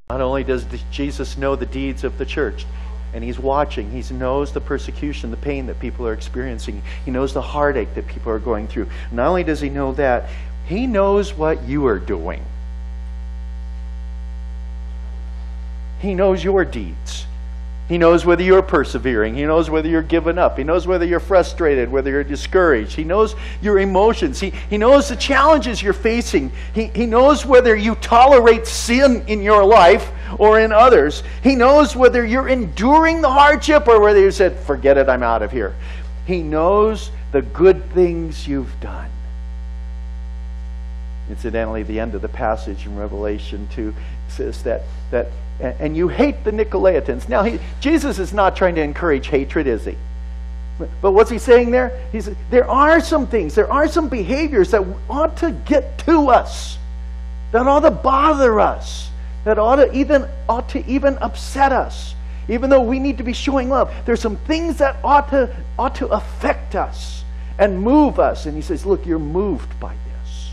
Not only does Jesus know the deeds of the church, and He's watching, He knows the persecution, the pain that people are experiencing. He knows the heartache that people are going through. Not only does He know that, He knows what you are doing. He knows your deeds. He knows whether you're persevering. He knows whether you're giving up. He knows whether you're frustrated, whether you're discouraged. He knows your emotions. He knows the challenges you're facing. He knows whether you tolerate sin in your life or in others. He knows whether you're enduring the hardship or whether you said, forget it, I'm out of here. He knows the good things you've done. Incidentally, the end of the passage in Revelation 2 says that and you hate the Nicolaitans. Now, Jesus is not trying to encourage hatred, is he? But what's he saying there? He says, there are some things, there are some behaviors that ought to get to us, that ought to bother us, that ought to even upset us. Even though we need to be showing love, there's some things that ought to affect us and move us. And he says, look, you're moved by this.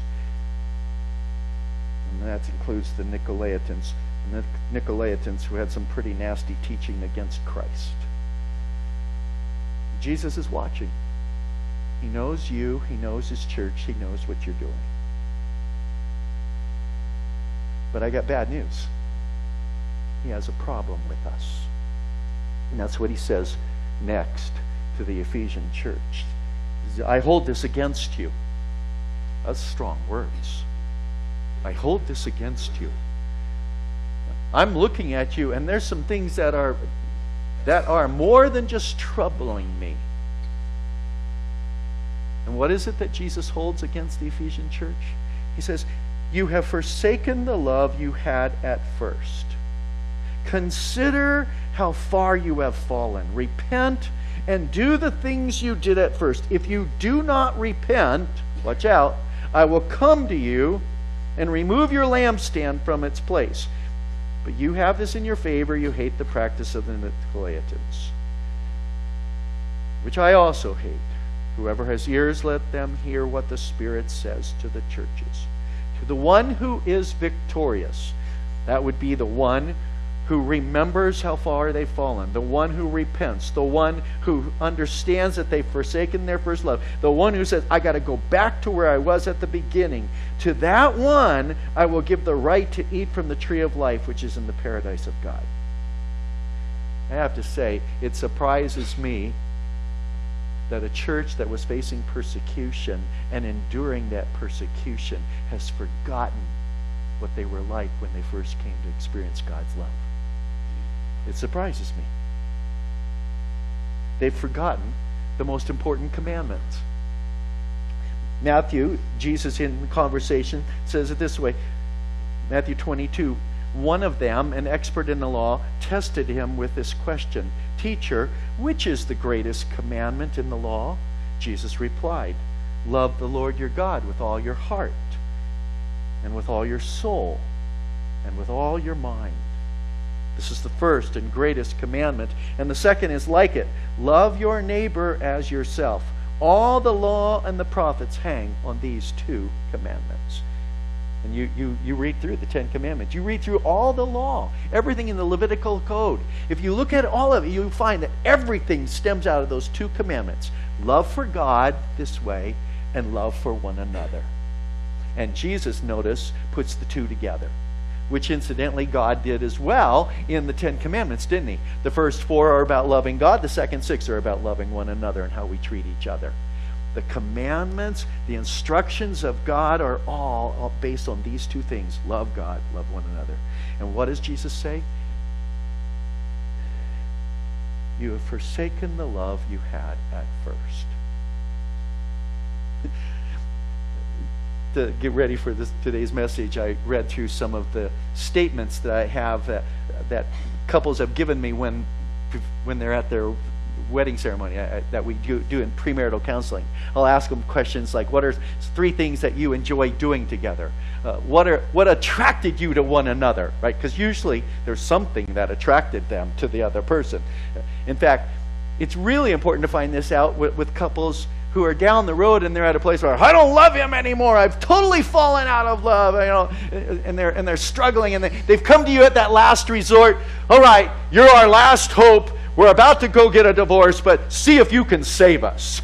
And that includes the Nicolaitans. And the Nicolaitans who had some pretty nasty teaching against Christ. Jesus is watching. He knows you. He knows His church. He knows what you're doing. But I got bad news. He has a problem with us. And that's what he says next to the Ephesian church. I hold this against you. That's strong words. I hold this against you. I'm looking at you, and there's some things that are more than just troubling me. And what is it that Jesus holds against the Ephesian church? He says, you have forsaken the love you had at first. Consider how far you have fallen. Repent and do the things you did at first. If you do not repent, watch out, I will come to you and remove your lampstand from its place. But you have this in your favor. You hate the practice of the Nicolaitans, which I also hate. Whoever has ears, let them hear what the Spirit says to the churches. To the one who is victorious, that would be the one who remembers how far they've fallen, the one who repents, the one who understands that they've forsaken their first love, the one who says, I got to go back to where I was at the beginning. To that one, I will give the right to eat from the tree of life, which is in the paradise of God. I have to say, it surprises me that a church that was facing persecution and enduring that persecution has forgotten what they were like when they first came to experience God's love. It surprises me. They've forgotten the most important commandments. Matthew, Jesus in conversation, says it this way. Matthew 22, one of them, an expert in the law, tested him with this question. Teacher, which is the greatest commandment in the law? Jesus replied, love the Lord your God with all your heart, and with all your soul, and with all your mind. This is the first and greatest commandment. And the second is like it. Love your neighbor as yourself. All the law and the prophets hang on these two commandments. And you read through the 10 Commandments. You read through all the law, everything in the Levitical Code. If you look at all of it, you'll find that everything stems out of those two commandments. Love for God this way, and love for one another. And Jesus, notice, puts the two together, which incidentally God did as well in the 10 Commandments, didn't he? The first 4 are about loving God. The second 6 are about loving one another and how we treat each other. The commandments, the instructions of God are all based on these two things. Love God, love one another. And what does Jesus say? You have forsaken the love you had at first. To get ready for today's message, I read through some of the statements that I have that couples have given me when they're at their wedding ceremony that we do in premarital counseling. I'll ask them questions like, what are 3 things that you enjoy doing together? What attracted you to one another, right? Because usually there's something that attracted them to the other person. In fact, it's really important to find this out with couples who are down the road and they're at a place where I don't love him anymore. I've totally fallen out of love, and they're struggling, and they've come to you at that last resort. All right, you're our last hope. We're about to go get a divorce, but see if you can save us.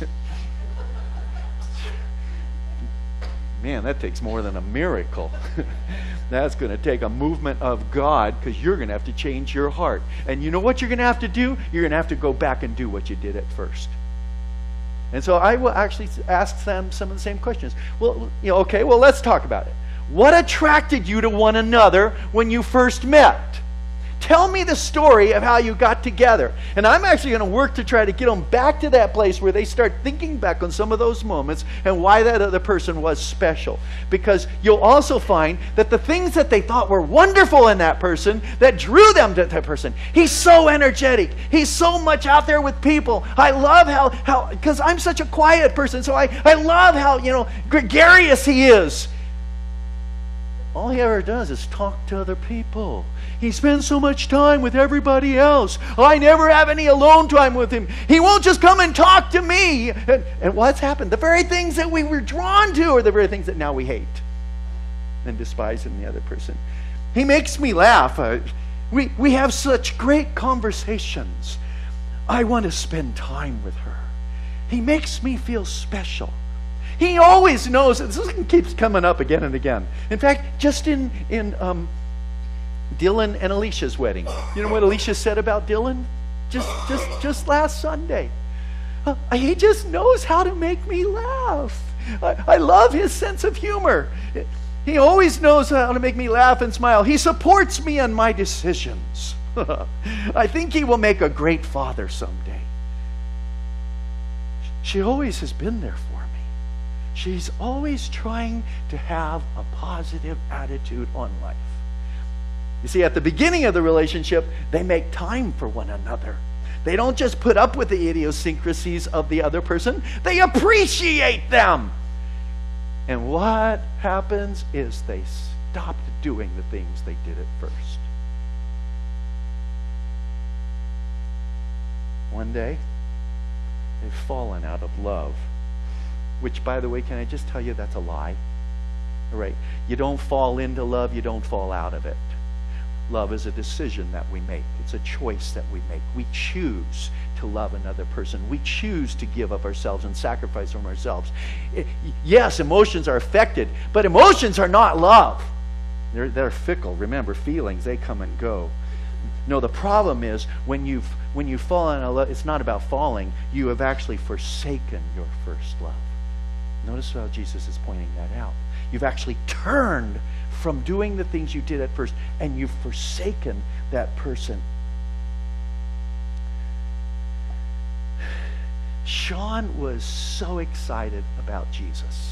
Man, that takes more than a miracle. That's going to take a movement of God, because you're going to have to change your heart. And you know what you're going to have to do? You're going to have to go back and do what you did at first. And so I will actually ask them some of the same questions. Well, okay, well, let's talk about it. What attracted you to one another when you first met? Tell me the story of how you got together. And I'm actually going to work to try to get them back to that place where they start thinking back on some of those moments and why that other person was special. Because you'll also find that the things that they thought were wonderful in that person, that drew them to that person. He's so energetic. He's so much out there with people. I love how because I'm such a quiet person, so I love how, gregarious he is. All he ever does is talk to other people. He spends so much time with everybody else. I never have any alone time with him. He won't just come and talk to me. And what's happened? The very things that we were drawn to are the very things that now we hate and despise in the other person. He makes me laugh. We have such great conversations. I want to spend time with her. He makes me feel special. He always knows. This keeps coming up again and again. In fact, just in Dylan and Alicia's wedding. You know what Alicia said about Dylan? Just last Sunday. He just knows how to make me laugh. I love his sense of humor. He always knows how to make me laugh and smile. He supports me in my decisions. I think he will make a great father someday. She always has been there for me. She's always trying to have a positive attitude on life. You see, at the beginning of the relationship, they make time for one another. They don't just put up with the idiosyncrasies of the other person. They appreciate them. And what happens is they stopped doing the things they did at first. One day, they've fallen out of love. Which, by the way, can I just tell you, that's a lie? All right. You don't fall into love, you don't fall out of it. Love is a decision that we make. It's a choice that we make. We choose to love another person. We choose to give of ourselves and sacrifice from ourselves. Yes, emotions are affected, but emotions are not love. They're fickle. Remember, feelings, they come and go. No, the problem is when you fall in love, it's not about falling. You have actually forsaken your first love. Notice how Jesus is pointing that out. You've actually turned from doing the things you did at first, and you've forsaken that person. Sean was so excited about Jesus.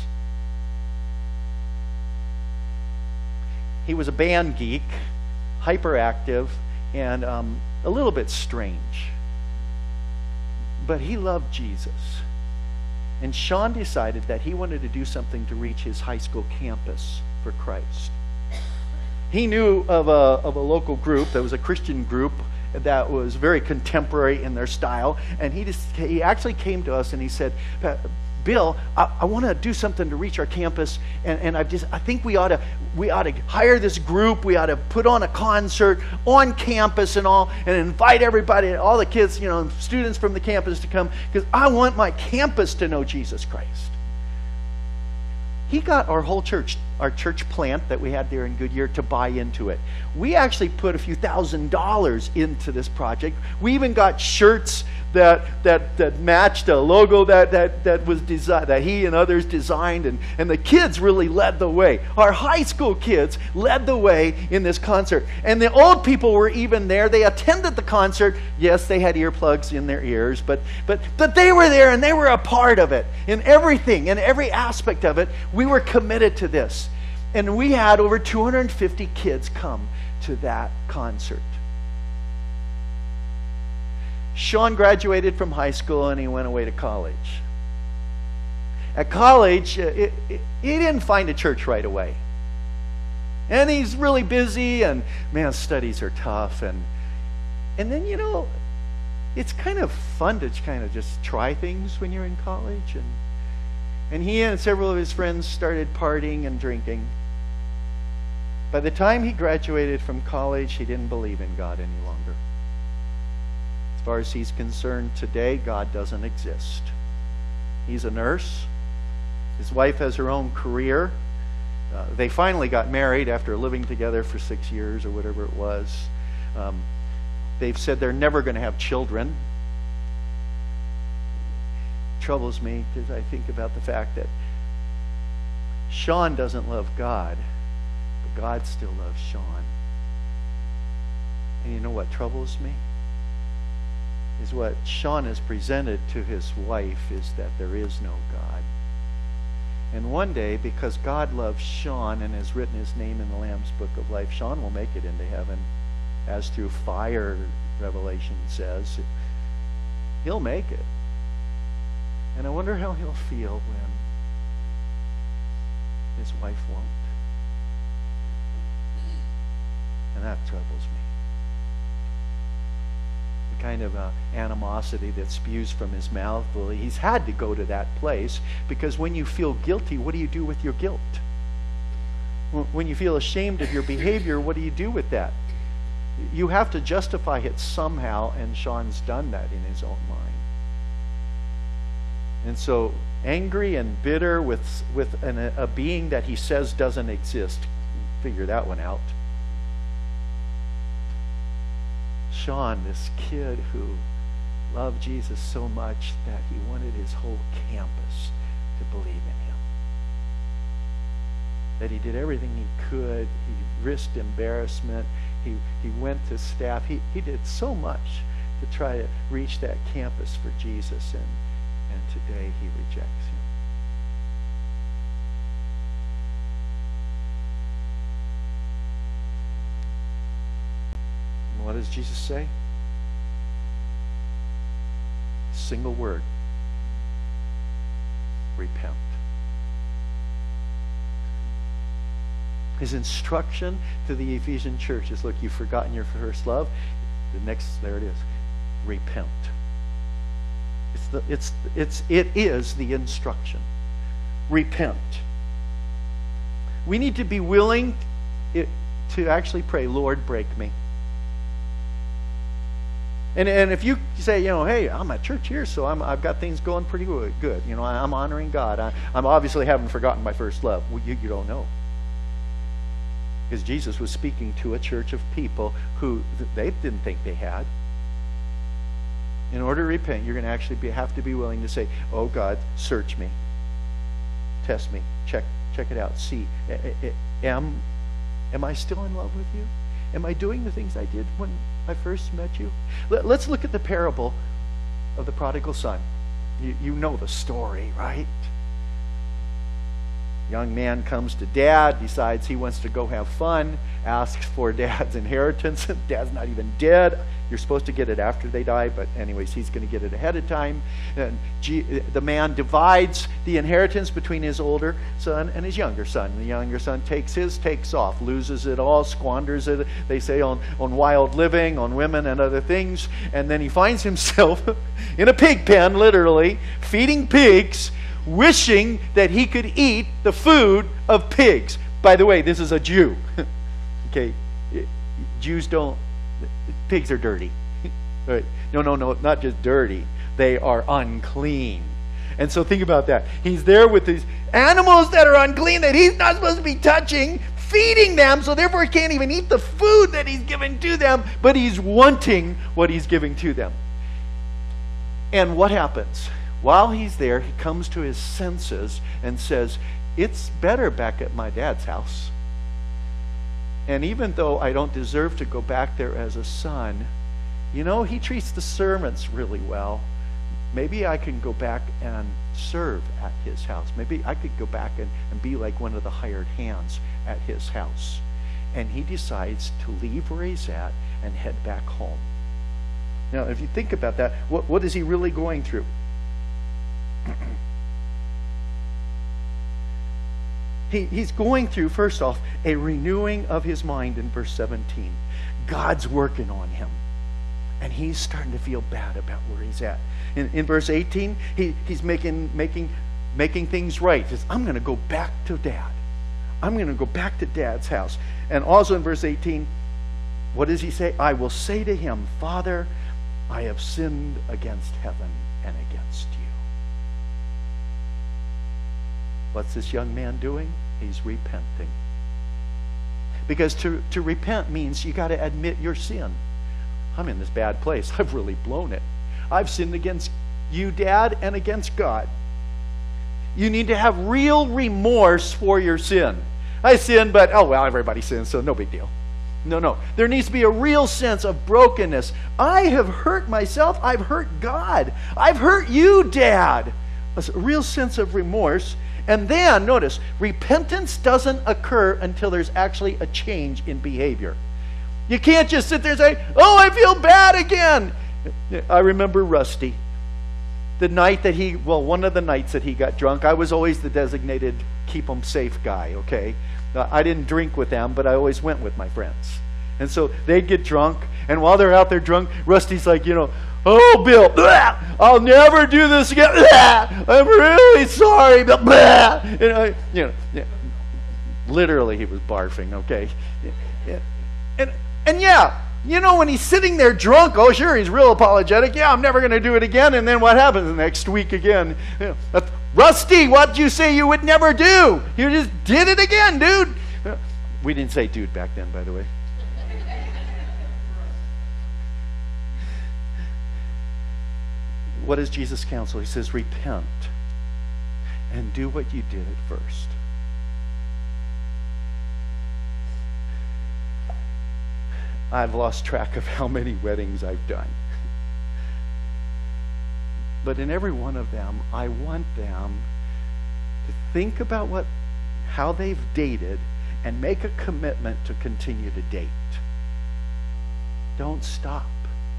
He was a band geek, hyperactive, and a little bit strange. But he loved Jesus. And Sean decided that he wanted to do something to reach his high school campus for Christ. He knew of a local group that was a Christian group that was very contemporary in their style, and he actually came to us and he said, Bill, I want to do something to reach our campus, and I think we ought to hire this group. We ought to put on a concert on campus and all, and invite everybody, all the kids, students from the campus to come, because I want my campus to know Jesus Christ. He got our whole church, our church plant that we had there in Goodyear, to buy into it. We actually put a few $1,000s into this project. We even got shirts that matched a logo that was designed, that he and others designed, and the kids really led the way. Our high school kids led the way in this concert. And the old people were even there. They attended the concert. Yes, they had earplugs in their ears, but they were there and they were a part of it. In everything, in every aspect of it, we were committed to this. And we had over 250 kids come to that concert. Sean graduated from high school and he went away to college. At college, he didn't find a church right away. And he's really busy, and man, studies are tough. And then, it's kind of fun to kind of just try things when you're in college. And he and several of his friends started partying and drinking. By the time he graduated from college, he didn't believe in God any longer. As far as he's concerned today, God doesn't exist. He's a nurse. His wife has her own career. They finally got married after living together for 6 years or whatever it was. They've said they're never going to have children. It troubles me because I think about the fact that Sean doesn't love God, but God still loves Sean. And you know what troubles me? Is what Sean has presented to his wife is that there is no God. And one day, because God loves Sean and has written his name in the Lamb's Book of Life, Sean will make it into heaven, as through fire, Revelation says. He'll make it. And I wonder how he'll feel when his wife won't. And that troubles me. The kind of animosity that spews from his mouth, well, he's had to go to that place, because when you feel guilty, what do you do with your guilt? When you feel ashamed of your behavior, what do you do with that? You have to justify it somehow, and Sean's done that in his own mind. And so, angry and bitter with a being that he says doesn't exist. Figure that one out. Sean, this kid who loved Jesus so much that he wanted his whole campus to believe in him. That he did everything he could. He risked embarrassment. He went to staff. He did so much to try to reach that campus for Jesus, and today he rejects him. And what does Jesus say? Single word. Repent. His instruction to the Ephesian church is, look, you've forgotten your first love. There it is. Repent. It is the instruction. Repent. We need to be willing to actually pray, Lord, break me. And if you say, hey, I'm at church here, so I've got things going pretty good. I'm honoring God. I'm obviously haven't forgotten my first love. Well, you don't know. Because Jesus was speaking to a church of people who they didn't think they had. In order to repent, you're going to actually have to be willing to say, oh God, search me. Test me. Check it out. See, am I still in love with you? Am I doing the things I did when I first met you? Let's look at the parable of the prodigal son. You know the story, right? Young man comes to dad, decides he wants to go have fun, asks for dad's inheritance. Dad's not even dead. You're supposed to get it after they die, but anyways, he's going to get it ahead of time. And the man divides the inheritance between his older son and his younger son. The younger son takes off, loses it all, squanders it, they say, on wild living, on women and other things. And then he finds himself in a pig pen, literally, feeding pigs, wishing that he could eat the food of pigs. By the way, this is a Jew. Okay, Jews don't. Pigs are dirty. Right? No, not just dirty. They are unclean. And so think about that. He's there with these animals that are unclean that he's not supposed to be touching, feeding them, so therefore he can't even eat the food that he's given to them, but he's wanting what he's giving to them. And what happens? While he's there, he comes to his senses and says, it's better back at my dad's house. And even though I don't deserve to go back there as a son, he treats the servants really well. Maybe I can go back and serve at his house. Maybe I could go back and be like one of the hired hands at his house. And he decides to leave where he's at and head back home. Now, if you think about that, what is he really going through? He's going through, first off, a renewing of his mind in verse 17. God's working on him. And he's starting to feel bad about where he's at. In verse 18, he's making making things right. Says, I'm going to go back to Dad. I'm going to go back to Dad's house. And also in verse 18, what does he say? I will say to him, Father, I have sinned against heaven and against you. What's this young man doing? He's repenting. Because to repent means you got to admit your sin. I'm in this bad place. I've really blown it. I've sinned against you, Dad, and against God. You need to have real remorse for your sin. I sinned, but oh well, everybody sins, so no big deal. No. There needs to be a real sense of brokenness. I have hurt myself. I've hurt God. I've hurt you, Dad. A real sense of remorse. And then, notice, repentance doesn't occur until there's actually a change in behavior. You can't just sit there and say, oh, I feel bad again. I remember Rusty. The night that one of the nights that he got drunk, I was always the designated keep them safe guy, okay? I didn't drink with them, but I always went with my friends. And so they'd get drunk, and while they're out there drunk, Rusty's like, oh, Bill, blah, I'll never do this again. Blah, I'm really sorry. Blah. Literally, he was barfing, okay? And yeah, when he's sitting there drunk, oh, sure, he's real apologetic. Yeah, I'm never going to do it again. And then what happens the next week again? Rusty, what did you say you would never do? You just did it again, dude. We didn't say dude back then, by the way. What does Jesus counsel? He says, repent and do what you did at first. I've lost track of how many weddings I've done. But in every one of them, I want them to think about how they've dated and make a commitment to continue to date. Don't stop.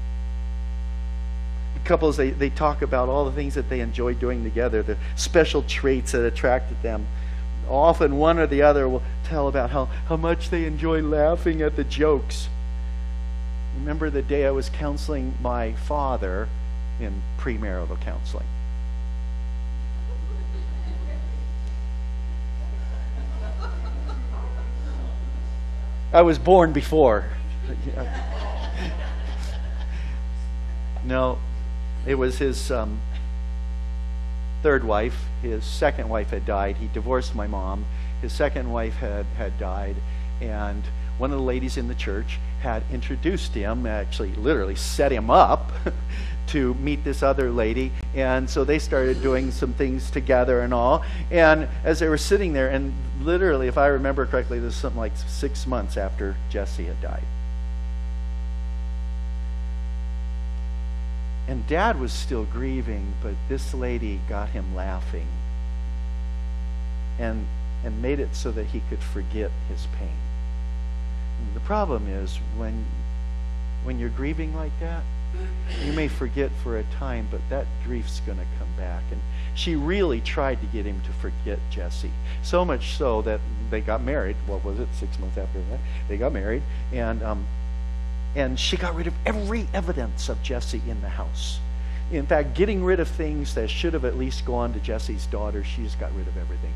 Couples, they talk about all the things that they enjoy doing together, the special traits that attracted them. Often one or the other will tell about how much they enjoy laughing at the jokes. Remember the day I was counseling my father in premarital counseling. I was born before. No, it was his third wife. His second wife had died. He divorced my mom. His second wife had died, and one of the ladies in the church had introduced him, actually literally set him up to meet this other lady. And so they started doing some things together and all. And as they were sitting there, and literally, if I remember correctly, this was something like 6 months after Jesse had died. And Dad was still grieving, but this lady got him laughing and made it so that he could forget his pain. And the problem is when you're grieving like that, you may forget for a time, but that grief's going to come back. And she really tried to get him to forget Jesse. So much so that they got married. What was it? 6 months after that, they got married, and she got rid of every evidence of Jesse in the house. In fact, getting rid of things that should have at least gone to Jesse's daughter, she just got rid of everything.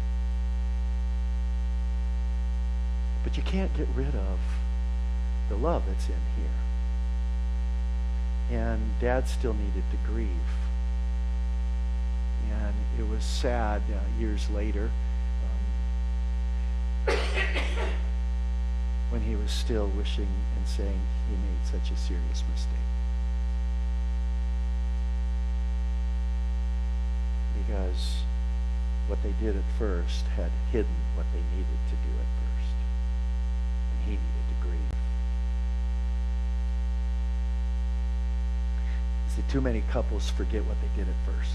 But you can't get rid of the love that's in here. And Dad still needed to grieve. And it was sad years later when he was still wishing and saying he made such a serious mistake. Because what they did at first had hidden what they needed to do at first. And he needed to grieve. See, too many couples forget what they did at first.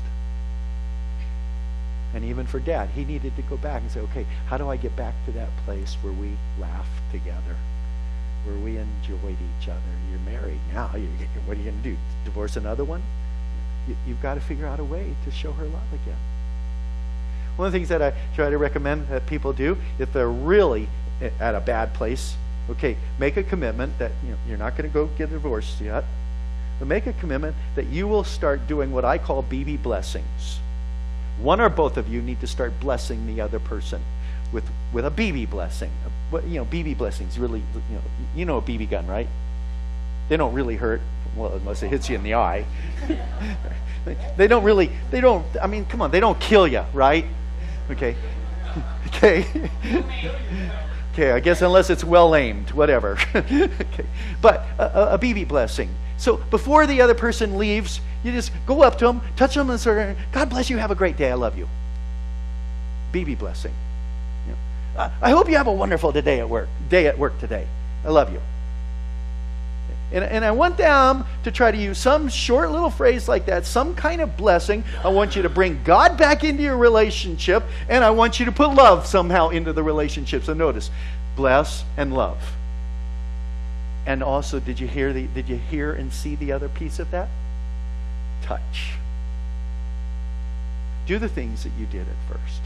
And even for Dad, he needed to go back and say, okay, how do I get back to that place where we laughed together, where we enjoyed each other? You're married now. What are you going to do? Divorce another one? You've got to figure out a way to show her love again. One of the things that I try to recommend that people do, if they're really at a bad place, okay, make a commitment that you're not going to go get divorced yet, but make a commitment that you will start doing what I call BB blessings. One or both of you need to start blessing the other person with a BB blessing. BB blessings really, you know a BB gun, right? They don't really hurt, well, unless it hits you in the eye. They don't, I mean, come on, they don't kill you, right? Okay. Okay. Okay, I guess unless it's well aimed, whatever. Okay. But a BB blessing. So before the other person leaves, you just go up to them, touch them, and say, God bless you, have a great day, I love you. BB blessing. I hope you have a wonderful day at work today. I love you. And I want them to try to use some short little phrase like that, some kind of blessing. I want you to bring God back into your relationship, and I want you to put love somehow into the relationship. So notice, bless and love. And also, did you hear and see the other piece of that? Touch. Do the things that you did at first.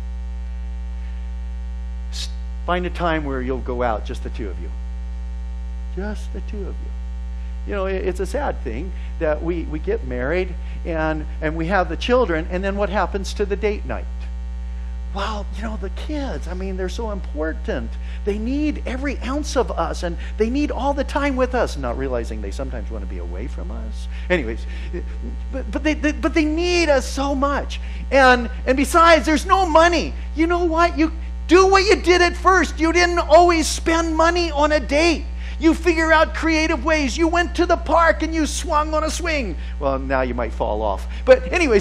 Find a time where you'll go out, just the two of you. Just the two of you. It's a sad thing that we get married and we have the children, and then what happens to the date night? Well, the kids, they're so important. They need every ounce of us, and they need all the time with us, not realizing they sometimes want to be away from us. Anyways, but they need us so much. And besides, there's no money. You know what? You do what you did at first. You didn't always spend money on a date. You figure out creative ways. You went to the park and you swung on a swing. Well, now you might fall off. But anyways,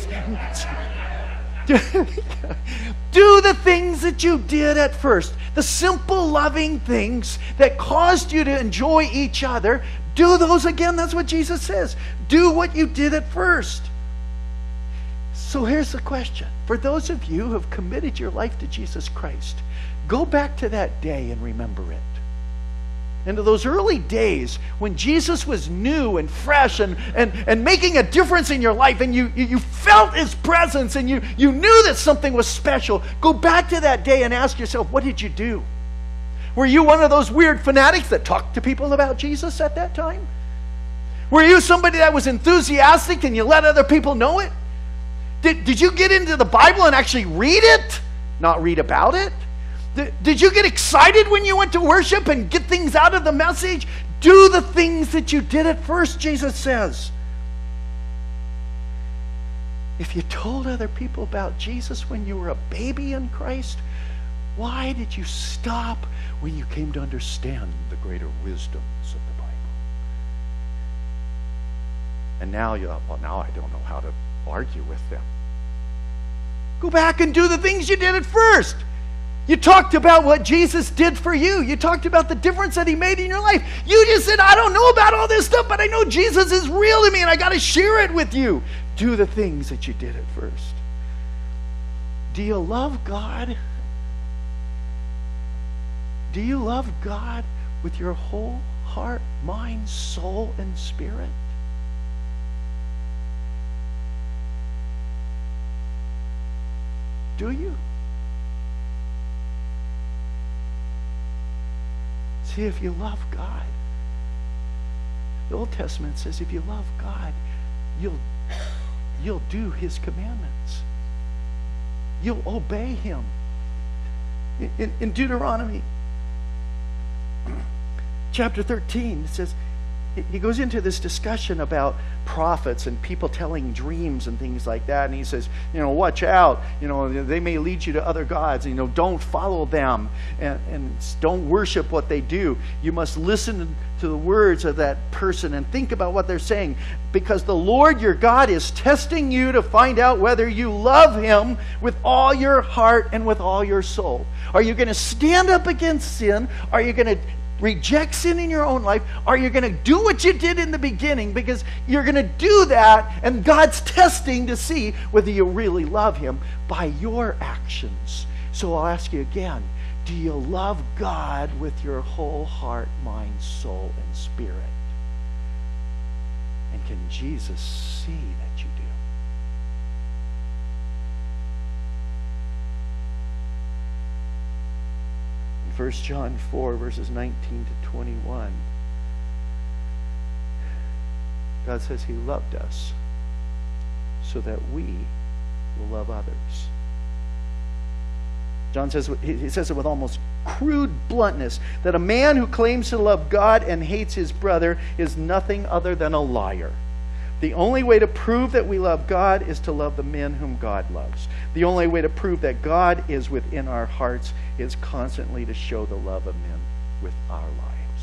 do the things that you did at first. The simple, loving things that caused you to enjoy each other. Do those again. That's what Jesus says. Do what you did at first. So here's the question. For those of you who have committed your life to Jesus Christ, go back to that day and remember it. And to those early days when Jesus was new and fresh and making a difference in your life, and you felt His presence, and you knew that something was special. Go back to that day and ask yourself, what did you do? Were you one of those weird fanatics that talked to people about Jesus at that time? Were you somebody that was enthusiastic and you let other people know it? Did you get into the Bible and actually read it, not read about it? Did you get excited when you went to worship and get things out of the message? Do the things that you did at first, Jesus says. If you told other people about Jesus when you were a baby in Christ, why did you stop when you came to understand the greater wisdoms of the Bible? And now now I don't know how to argue with them. Go back and do the things you did at first. You talked about what Jesus did for you. You talked about the difference that He made in your life. You just said, I don't know about all this stuff, but I know Jesus is real to me and I got to share it with you. Do the things that you did at first. Do you love God? Do you love God with your whole heart, mind, soul, and spirit? Do you? See, if you love God, the Old Testament says if you love God, you'll do His commandments. You'll obey Him. In Deuteronomy chapter 13, it says, he goes into this discussion about prophets and people telling dreams and things like that, and he says, watch out, they may lead you to other gods, don't follow them and don't worship what they do. You must listen to the words of that person and think about what they're saying, because the Lord your God is testing you to find out whether you love Him with all your heart and with all your soul. Are you going to stand up against sin? Are you going to reject sin in your own life? Are you going to do what you did in the beginning? Because you're going to do that, and God's testing to see whether you really love Him by your actions. So I'll ask you again, do you love God with your whole heart, mind, soul, and spirit? And can Jesus see that you do? 1 John 4, verses 19 to 21. God says He loved us so that we will love others. John says, he says it with almost crude bluntness, that a man who claims to love God and hates his brother is nothing other than a liar. The only way to prove that we love God is to love the men whom God loves. The only way to prove that God is within our hearts is constantly to show the love of men with our lives.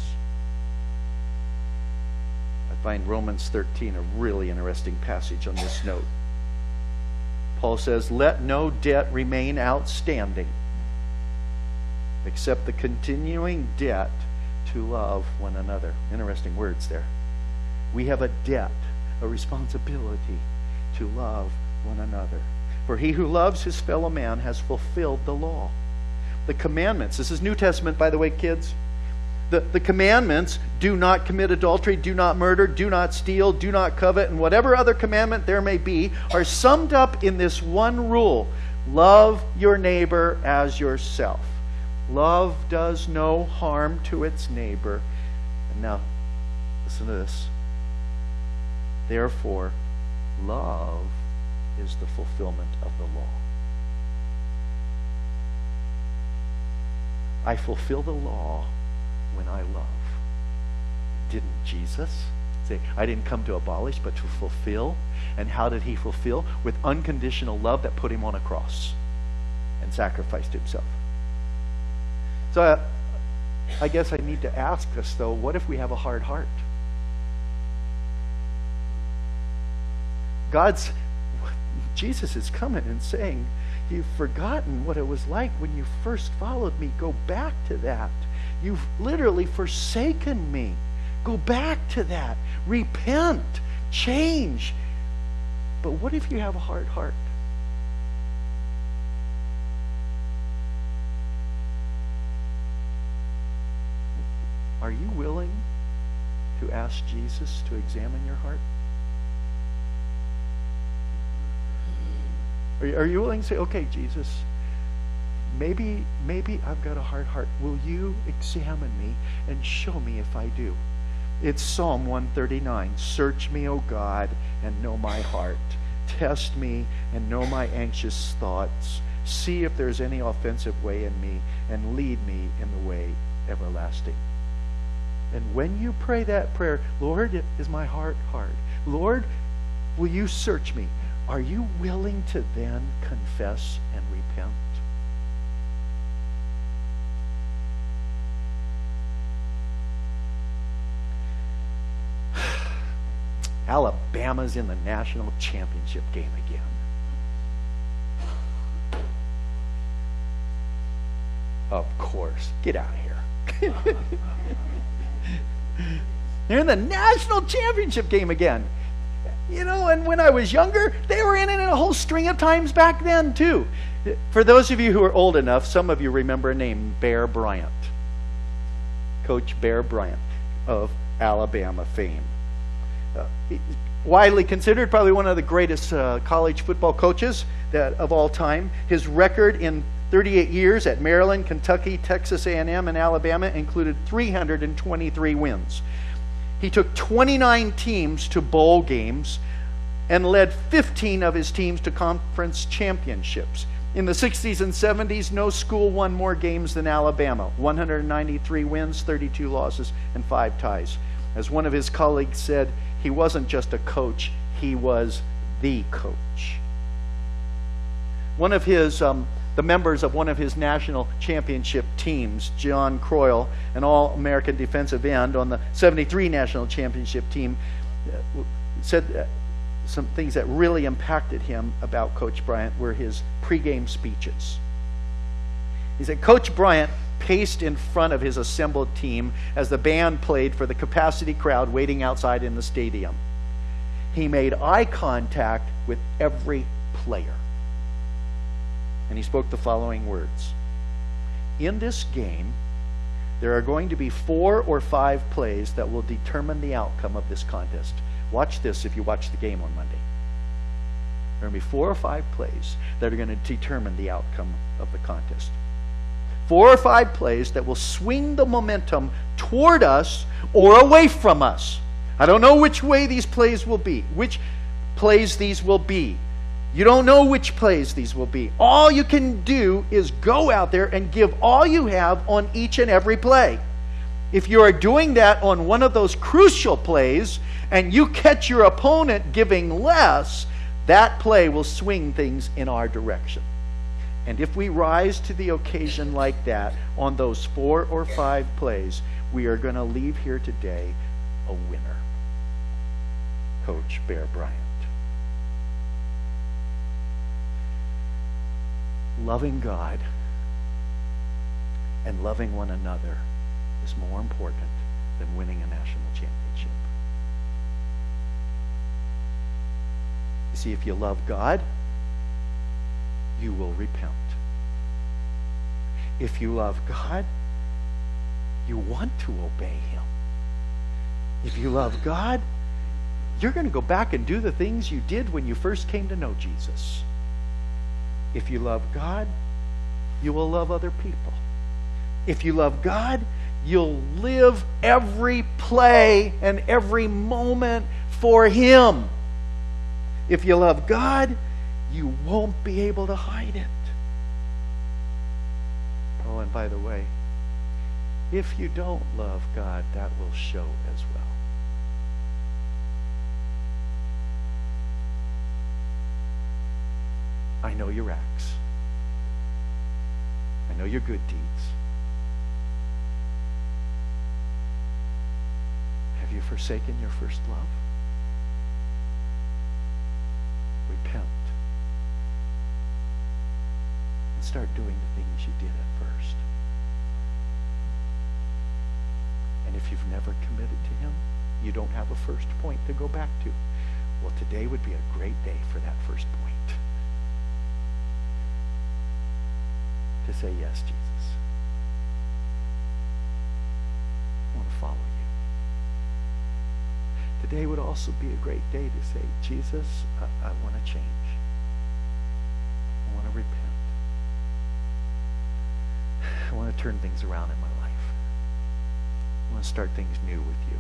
I find Romans 13 a really interesting passage on this note. Paul says, "Let no debt remain outstanding except the continuing debt to love one another." Interesting words there. We have a debt, a responsibility to love one another. For he who loves his fellow man has fulfilled the law. The commandments, this is New Testament, by the way, kids. The commandments, do not commit adultery, do not murder, do not steal, do not covet, and whatever other commandment there may be, are summed up in this one rule: love your neighbor as yourself. Love does no harm to its neighbor. And now, listen to this. Therefore, love is the fulfillment of the law. I fulfill the law when I love. Didn't Jesus say, I didn't come to abolish, but to fulfill? And how did he fulfill? With unconditional love that put him on a cross and sacrificed himself. So I guess I need to ask us, though, what if we have a hard heart? Jesus is coming and saying, you've forgotten what it was like when you first followed me. Go back to that. You've literally forsaken me. Go back to that. Repent. Change. But what if you have a hard heart? Are you willing to ask Jesus to examine your heart? Are you willing to say, okay, Jesus, maybe I've got a hard heart. Will you examine me and show me if I do? It's Psalm 139. Search me, O God, and know my heart. Test me and know my anxious thoughts. See if there's any offensive way in me, and lead me in the way everlasting. And when you pray that prayer, Lord, is my heart hard? Lord, will you search me? Are you willing to then confess and repent? Alabama's in the national championship game again. Of course. Get out of here. They're in the national championship game again. You know, and when I was younger, they were in it a whole string of times back then, too. For those of you who are old enough, some of you remember a name, Bear Bryant. Coach Bear Bryant of Alabama fame. Widely considered probably one of the greatest college football coaches of all time. His record in 38 years at Maryland, Kentucky, Texas A&M, and Alabama included 323 wins. He took 29 teams to bowl games and led 15 of his teams to conference championships. In the 60s and 70s, no school won more games than Alabama. 193 wins, 32 losses, and 5 ties. As one of his colleagues said, he wasn't just a coach, he was the coach. One of his the members of one of his national championship teams, John Croyle, an All-American defensive end on the 73 national championship team, said some things that really impacted him about Coach Bryant were his pregame speeches. He said, Coach Bryant paced in front of his assembled team as the band played for the capacity crowd waiting outside in the stadium. He made eye contact with every player. And he spoke the following words. In this game, there are going to be 4 or 5 plays that will determine the outcome of this contest. Watch this if you watch the game on Monday. There are going to be 4 or 5 plays that are going to determine the outcome of the contest. 4 or 5 plays that will swing the momentum toward us or away from us. I don't know which way these plays will be, which plays these will be. You don't know which plays these will be. All you can do is go out there and give all you have on each and every play. If you are doing that on one of those crucial plays and you catch your opponent giving less, that play will swing things in our direction. And if we rise to the occasion like that on those 4 or 5 plays, we are going to leave here today a winner. Coach Bear Bryant. Loving God and loving one another is more important than winning a national championship. You see, if you love God, you will repent. If you love God, you want to obey Him. If you love God, you're going to go back and do the things you did when you first came to know Jesus. If you love God, you will love other people. If you love God, you'll live every play and every moment for Him. If you love God, you won't be able to hide it. Oh, and by the way, if you don't love God, that will show as well. I know your acts. I know your good deeds. Have you forsaken your first love? Repent. And start doing the things you did at first. And if you've never committed to Him, you don't have a first point to go back to. Well, today would be a great day for that first point. To say, yes, Jesus, I want to follow you. Today would also be a great day to say, Jesus, I want to change. I want to repent. I want to turn things around in my life. I want to start things new with you.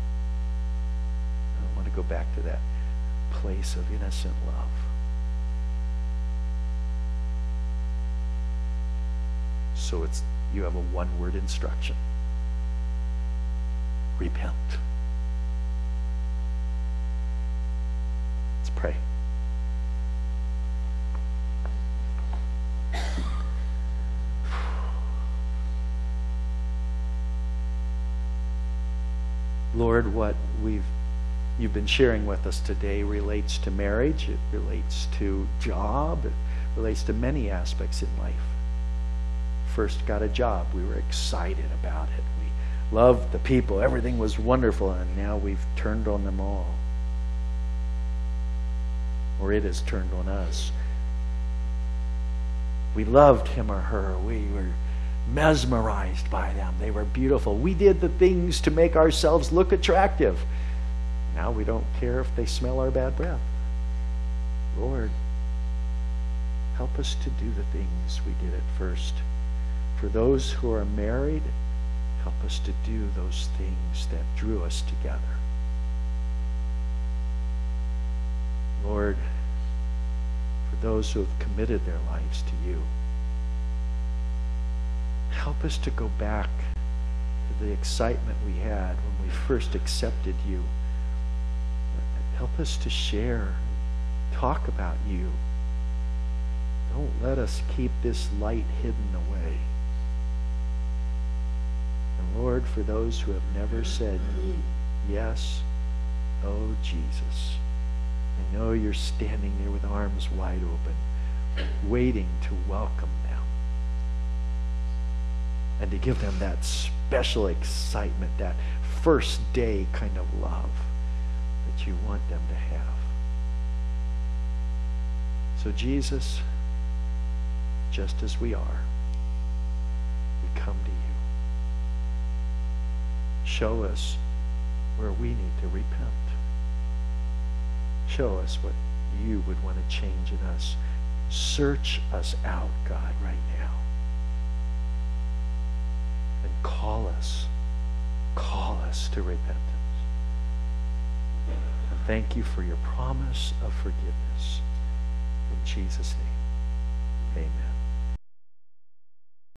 I want to go back to that place of innocent love. So you have a one-word instruction. Repent. Let's pray. Lord, what you've been sharing with us today relates to marriage, it relates to job, it relates to many aspects in life. First got a job, we were excited about it. We loved the people, everything was wonderful, and now we've turned on them all. Or it has turned on us. We loved him or her. We were mesmerized by them. They were beautiful. We did the things to make ourselves look attractive. Now we don't care if they smell our bad breath. Lord, help us to do the things we did at first. For those who are married, help us to do those things that drew us together. Lord, for those who have committed their lives to you, help us to go back to the excitement we had when we first accepted you. Help us to share, talk about you. Don't let us keep this light hidden away. And Lord, for those who have never said yes, oh Jesus, I know you're standing there with arms wide open, waiting to welcome them and to give them that special excitement, that first day kind of love that you want them to have. So Jesus, just as we are, we come to you. Show us where we need to repent. Show us what you would want to change in us. Search us out, God, right now. And call us to repentance. And thank you for your promise of forgiveness. In Jesus' name, amen.